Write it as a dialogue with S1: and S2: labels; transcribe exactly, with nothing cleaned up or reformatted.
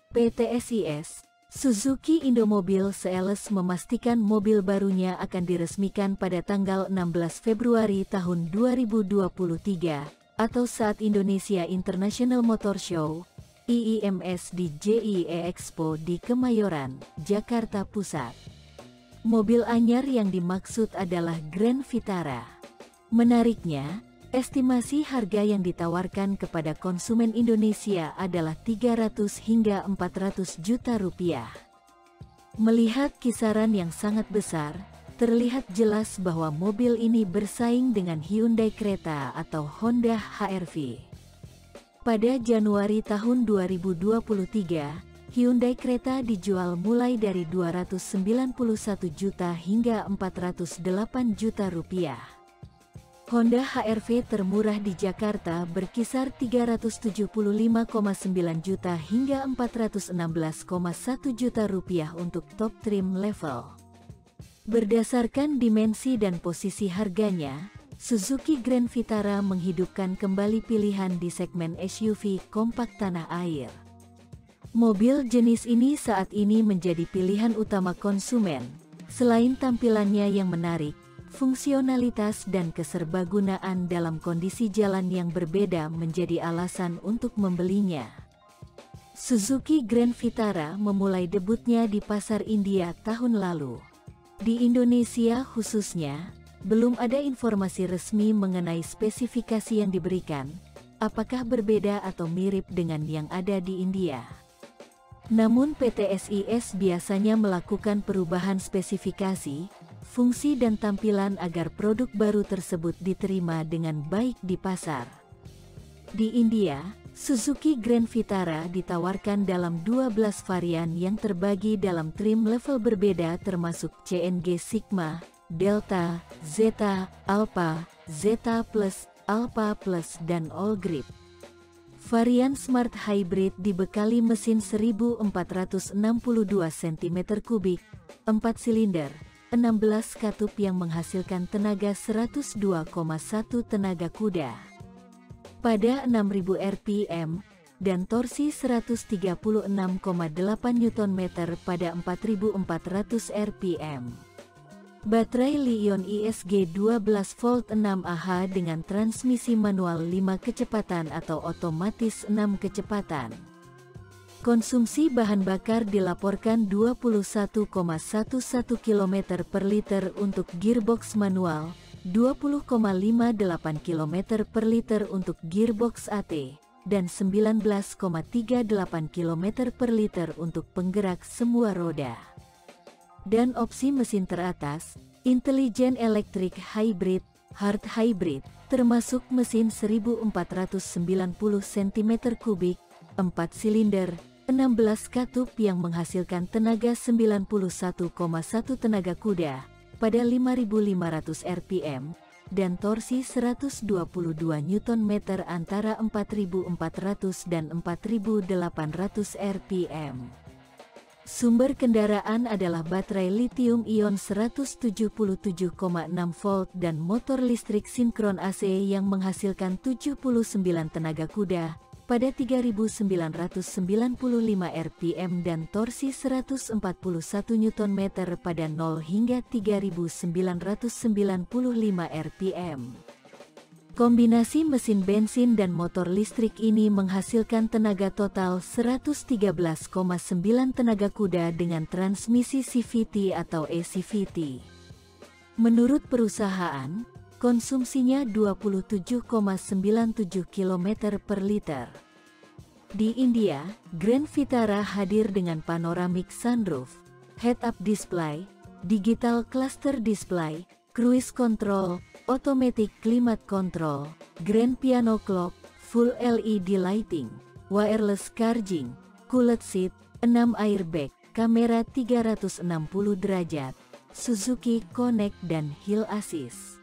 S1: P T S I S, Suzuki Indomobil Sales memastikan mobil barunya akan diresmikan pada tanggal enam belas Februari tahun dua ribu dua puluh tiga, atau saat Indonesia International Motor Show, I I M S di J I E Expo di Kemayoran, Jakarta Pusat. Mobil anyar yang dimaksud adalah Grand Vitara. Menariknya, estimasi harga yang ditawarkan kepada konsumen Indonesia adalah tiga ratus hingga empat ratus juta rupiah. Melihat kisaran yang sangat besar, terlihat jelas bahwa mobil ini bersaing dengan Hyundai Creta atau Honda H R V. Pada Januari tahun dua ribu dua puluh tiga, Hyundai Creta dijual mulai dari dua ratus sembilan puluh satu juta hingga empat ratus delapan juta rupiah. Honda H R V termurah di Jakarta berkisar tiga ratus tujuh puluh lima koma sembilan juta hingga empat ratus enam belas koma satu juta rupiah untuk top trim level. Berdasarkan dimensi dan posisi harganya, Suzuki Grand Vitara menghidupkan kembali pilihan di segmen S U V kompak tanah air. Mobil jenis ini saat ini menjadi pilihan utama konsumen, selain tampilannya yang menarik, fungsionalitas dan keserbagunaan dalam kondisi jalan yang berbeda menjadi alasan untuk membelinya. Suzuki Grand Vitara memulai debutnya di pasar India tahun lalu. Di Indonesia khususnya, belum ada informasi resmi mengenai spesifikasi yang diberikan, apakah berbeda atau mirip dengan yang ada di India. Namun P T S I S biasanya melakukan perubahan spesifikasi, fungsi dan tampilan agar produk baru tersebut diterima dengan baik di pasar. Di India, Suzuki Grand Vitara ditawarkan dalam dua belas varian yang terbagi dalam trim level berbeda termasuk C N G Sigma, Delta, Zeta, Alpha, Zeta Plus, Alpha Plus dan All Grip. Varian Smart Hybrid dibekali mesin seribu empat ratus enam puluh dua sentimeter kubik, empat silinder, enam belas katup yang menghasilkan tenaga seratus dua koma satu tenaga kuda pada enam ribu R P M dan torsi seratus tiga puluh enam koma delapan Newton meter pada empat ribu empat ratus R P M. Baterai Li-ion I S G dua belas volt enam A H dengan transmisi manual lima kecepatan atau otomatis enam kecepatan. Konsumsi bahan bakar dilaporkan dua puluh satu koma satu kilometer per liter untuk gearbox manual, dua puluh koma lima delapan kilometer per liter untuk gearbox A T, dan sembilan belas koma tiga delapan kilometer per liter untuk penggerak semua roda. Dan opsi mesin teratas, Intelligent Electric Hybrid, Hard Hybrid, termasuk mesin seribu empat ratus sembilan puluh sentimeter kubik, empat silinder, enam belas katup yang menghasilkan tenaga sembilan puluh satu koma satu tenaga kuda pada lima ribu lima ratus R P M dan torsi seratus dua puluh dua Newton meter antara empat ribu empat ratus dan empat ribu delapan ratus R P M. Sumber kendaraan adalah baterai lithium-ion seratus tujuh puluh tujuh koma enam volt dan motor listrik sinkron A C yang menghasilkan tujuh puluh sembilan tenaga kuda pada tiga ribu sembilan ratus sembilan puluh lima R P M dan torsi seratus empat puluh satu Newton meter pada nol hingga tiga ribu sembilan ratus sembilan puluh lima R P M. Kombinasi mesin bensin dan motor listrik ini menghasilkan tenaga total seratus tiga belas koma sembilan tenaga kuda dengan transmisi C V T atau A C V T. Menurut perusahaan, konsumsinya dua puluh tujuh koma sembilan tujuh kilometer per liter. Di India, Grand Vitara hadir dengan panoramic sunroof, head-up display, digital cluster display, cruise control, automatic climate control, grand piano clock, full L E D lighting, wireless charging, cooled seat, enam airbag, kamera tiga ratus enam puluh derajat, Suzuki Connect dan Hill Assist.